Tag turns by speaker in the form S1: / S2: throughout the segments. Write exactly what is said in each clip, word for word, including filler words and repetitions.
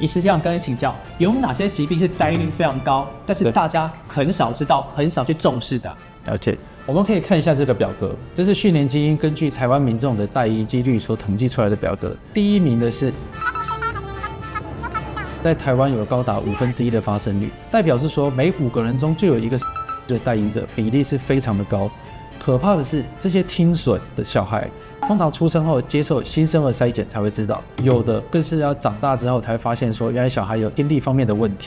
S1: 医师想跟你请教，有哪些疾病是代孕率非常高，但是大家很少知道、很少去重视的？
S2: 了解，我们可以看一下这个表格，这是训练基因根据台湾民众的代孕几率所统计出来的表格。第一名的是，在台湾有高达五分之一的发生率，代表是说每五个人中就有一个的代孕者，比例是非常的高。可怕的是，这些听损的小孩，通常出生后接受新生儿筛检才会知道，有的更是要长大之后才会发现说，原来小孩有听力方面的问题。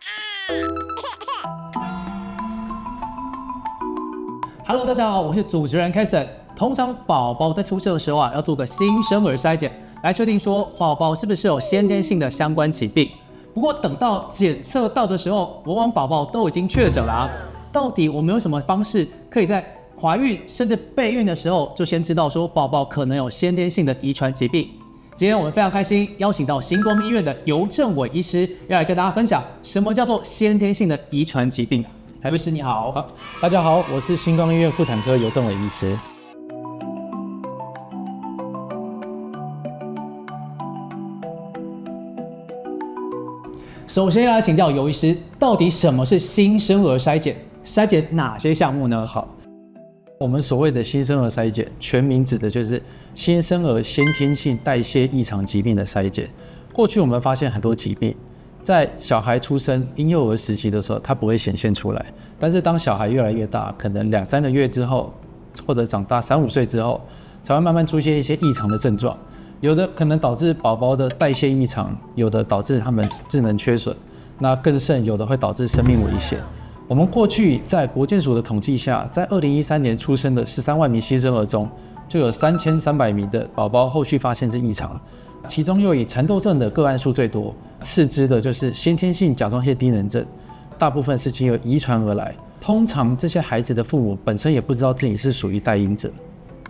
S1: Hello， 大家好，我是主持人 Kason。通常宝宝在出生的时候啊，要做个新生儿筛检，来确定说宝宝是不是有先天性的相关疾病。不过等到检测到的时候，往往宝宝都已经确诊了啊。到底我们有什么方式可以在怀孕甚至备孕的时候就先知道说宝宝可能有先天性的遗传疾病？今天我们非常开心邀请到星光医院的尤正伟医师，要来跟大家分享什么叫做先天性的遗传疾病。尤医师你好。
S2: 好，大家好，我是星光医院妇产科尤正伟医师。
S1: 首先要来请教尤医师，到底什么是新生儿筛检？筛检哪些项目呢？
S2: 好，我们所谓的新生儿筛检，全名指的就是新生儿先天性代谢异常疾病的筛检。过去我们发现很多疾病，在小孩出生婴幼儿时期的时候，它不会显现出来，但是当小孩越来越大，可能两三个月之后，或者长大三五岁之后，才会慢慢出现一些异常的症状。有的可能导致宝宝的代谢异常，有的导致他们智能缺损，那更甚，有的会导致生命危险。我们过去在国健署的统计下，在二零一三年出生的十三万名新生儿中，就有三千三百名的宝宝后续发现是异常，其中又以蚕豆症的个案数最多，次之的就是先天性甲状腺低能症，大部分是经由遗传而来。通常这些孩子的父母本身也不知道自己是属于代孕者。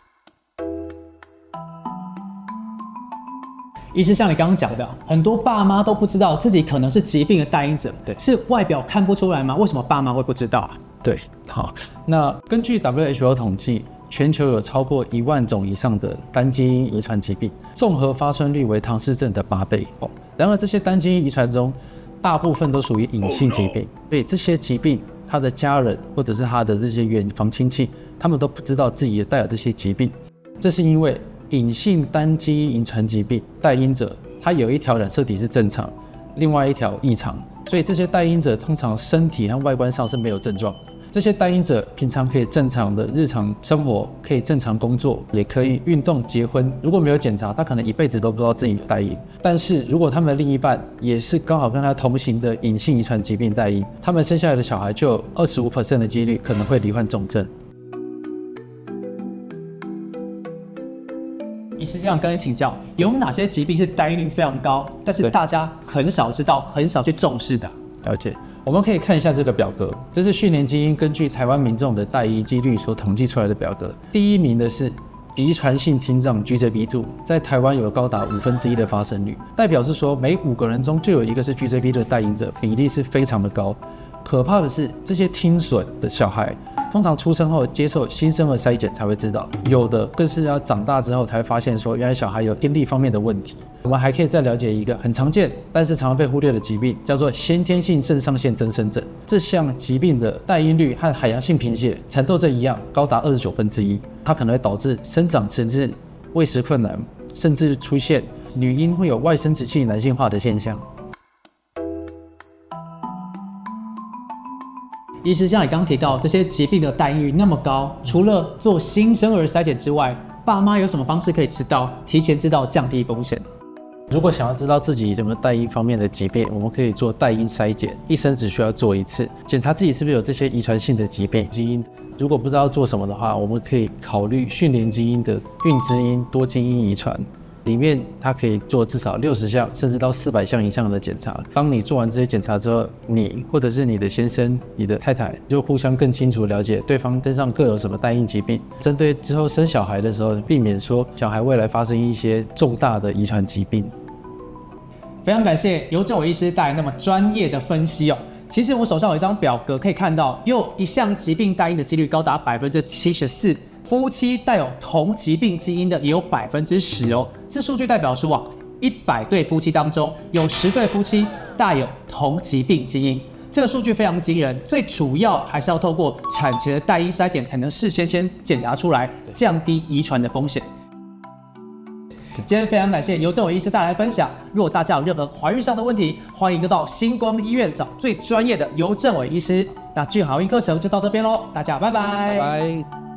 S1: 医师像你刚刚讲的，很多爸妈都不知道自己可能是疾病的代孕者，
S2: 对，
S1: 是外表看不出来吗？为什么爸妈会不知道啊？
S2: 对，好，那根据 W H O 统计，全球有超过一万种以上的单基因遗传疾病，综合发生率为唐氏症的八倍。哦，然而这些单基因遗传中，大部分都属于隐性疾病，所以这些疾病，他的家人或者是他的这些远房亲戚，他们都不知道自己也带有这些疾病，这是因为隐性单基因遗传疾病代孕者，他有一条染色体是正常，另外一条异常，所以这些代孕者通常身体和外观上是没有症状的。这些代孕者平常可以正常的日常生活，可以正常工作，也可以运动、结婚。如果没有检查，他可能一辈子都不知道自己有代孕。但是如果他们的另一半也是刚好跟他同型的隐性遗传疾病代孕，他们生下来的小孩就有 百分之二十五 的几率可能会罹患重症。
S1: 医师想跟你请教，有哪些疾病是代孕率非常高，但是大家很少知道、很少去重视的？
S2: 了解，我们可以看一下这个表格，这是训练基因根据台湾民众的代孕几率所统计出来的表格。第一名的是遗传性听障 G J B 二， 在台湾有高达五分之一的发生率，代表是说每五个人中就有一个是 G J B 二 的代孕者，比例是非常的高。可怕的是，这些听损的小孩，通常出生后接受新生儿筛检才会知道，有的更是要长大之后才会发现说，原来小孩有听力方面的问题。我们还可以再了解一个很常见但是常常被忽略的疾病，叫做先天性肾上腺增生症。这项疾病的代孕率和海洋性贫血、蚕豆症一样，高达二十九分之一。它可能会导致生长迟滞、喂食困难，甚至出现女婴会有外生殖器男性化的现象。
S1: 医师像你刚刚提到，这些疾病的代孕率那么高，除了做新生儿筛检之外，爸妈有什么方式可以知道、提前知道、降低风险？
S2: 如果想要知道自己有没有代孕方面的疾病，我们可以做代孕筛检，一生只需要做一次，检查自己是不是有这些遗传性的疾病基因。如果不知道做什么的话，我们可以考虑训练基因的孕基因多基因遗传。里面它可以做至少六十项甚至到四百项以上的检查。当你做完这些检查之后，你或者是你的先生、你的太太就互相更清楚了解对方身上各有什么代孕疾病，针对之后生小孩的时候，避免说小孩未来发生一些重大的遗传疾病。
S1: 非常感谢尤正伟医师带来那么专业的分析哦。其实我手上有一张表格，可以看到有一项疾病代孕的几率高达百分之七十四。夫妻带有同疾病基因的也有百分之十哦。这数据代表说啊， 一百对夫妻当中有十对夫妻带有同疾病基因。这个数据非常惊人，最主要还是要透过产前的带因筛检才能事先先检查出来，降低遗传的风险。今天非常感谢尤正伟医师带来分享。如果大家有任何怀孕上的问题，欢迎到星光医院找最专业的尤正伟医师。那俊好运课程就到这边喽，大家拜拜。
S2: 拜拜。